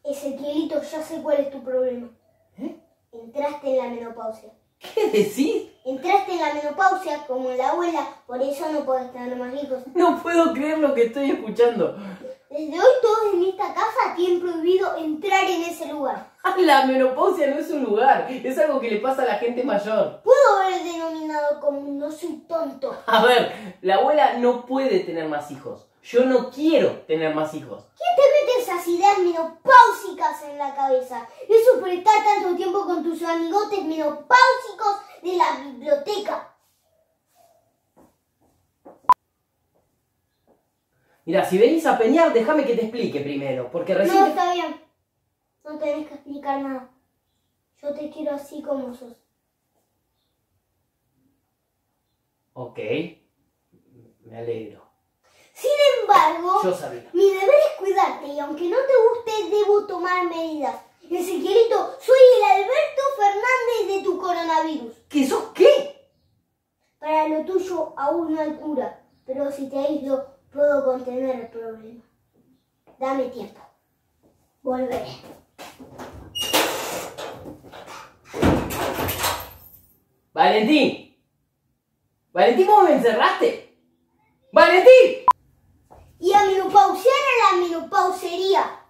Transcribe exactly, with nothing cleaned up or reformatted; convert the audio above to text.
Ezequielito, ya sé cuál es tu problema. ¿Eh? Entraste en la menopausia. ¿Qué decís? Entraste en la menopausia como la abuela, por eso no podés tener más hijos. No puedo creer lo que estoy escuchando. Desde hoy todos en esta casa tienen prohibido entrar en ese lugar. La menopausia no es un lugar, es algo que le pasa a la gente mayor. Puedo haber denominado como no soy tonto. A ver, la abuela no puede tener más hijos. Yo no quiero tener más hijos. ¿Quién te mete esas ideas menopáusicas en la cabeza? Eso por estar tanto tiempo con tus amigotes menopáusicos de la biblioteca. Mira, si venís a peñar, déjame que te explique primero, porque recién... No, te- está bien. No tenés que explicar nada. Yo te quiero así como sos. Ok, me alegro. Sin embargo, Yo sabía. mi deber es cuidarte y aunque no te guste, debo tomar medidas. Ezequielito, soy el Alberto Fernández de tu coronavirus. ¿Qué sos qué? Para lo tuyo aún no hay cura, pero si te aíslo, puedo contener el problema. Dame tiempo. Volveré. ¡Valentín! ¡Valentín, vos me encerraste! ¡Valentín! Y a menopausear a la menopausería.